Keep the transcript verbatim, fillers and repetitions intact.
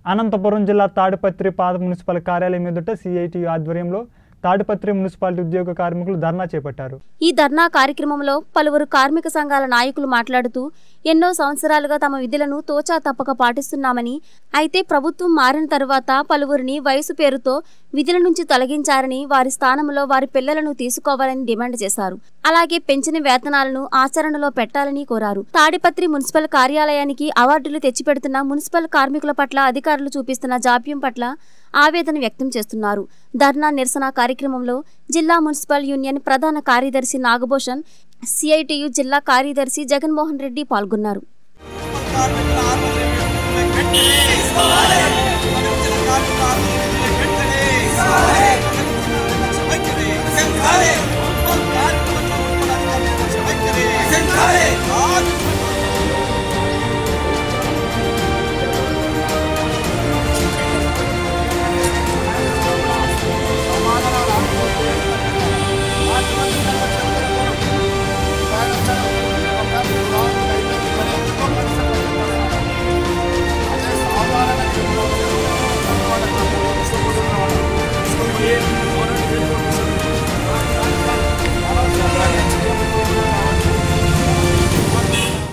అనంతపురం జిల్లా తాడిపత్రి పాత మున్సిపల్ కార్యాలయం ఎదుట సిఐటి ఆధ్వర్యంలో తాడిపత్రి మున్సిపాలిటీ ఉద్యోగ కార్మికులు ధర్నా చేపట్టారు. ఈ ధర్నా కార్యక్రమంలో పలువురు కార్మిక సంఘాల నాయకులు మాట్లాడుతూ ఎన్నో సంవత్సరాలుగా తమ విధులను తోచా తప్పక పాటిస్తున్నామని, అయితే ప్రభుత్వం మారిన తరువాత పలువురిని వయసు పేరుతో విధుల నుంచి తొలగించారని, వారి స్థానంలో వారి పిల్లలను తీసుకోవాలని డిమాండ్ చేశారు. అలాగే పెంచిన వేతనాలను ఆచరణలో పెట్టాలని కోరారు. తాడిపత్రి మున్సిపల్ కార్యాలయానికి అవార్డులు తెచ్చిపెడుతున్న మున్సిపల్ కార్మికుల పట్ల అధికారులు చూపిస్తున్న జాప్యం పట్ల ఆవేదన వ్యక్తం చేస్తున్నారు. ధర్నా నిరసన కార్యక్రమంలో జిల్లా మున్సిపల్ యూనియన్ ప్రధాన కార్యదర్శి నాగభూషణ్, సిఐటియు జిల్లా కార్యదర్శి జగన్మోహన్ రెడ్డి పాల్గొన్నారు.